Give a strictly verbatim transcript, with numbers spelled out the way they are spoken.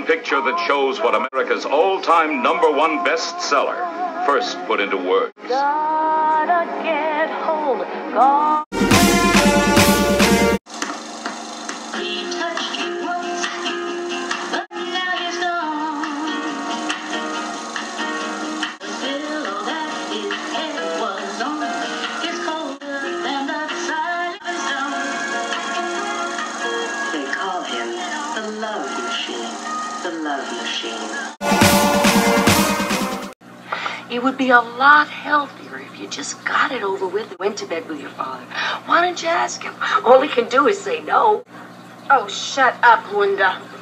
picture that shows what America's all-time number one bestseller first put into words. Gotta get home, God. He touched you once, but now he's gone. The pillow that his head was on is colder than the side of his stone. They call him the love machine, the love machine. It would be a lot healthier if you just got it over with and went to bed with your father. Why don't you ask him? All he can do is say no. Oh, shut up, Wanda.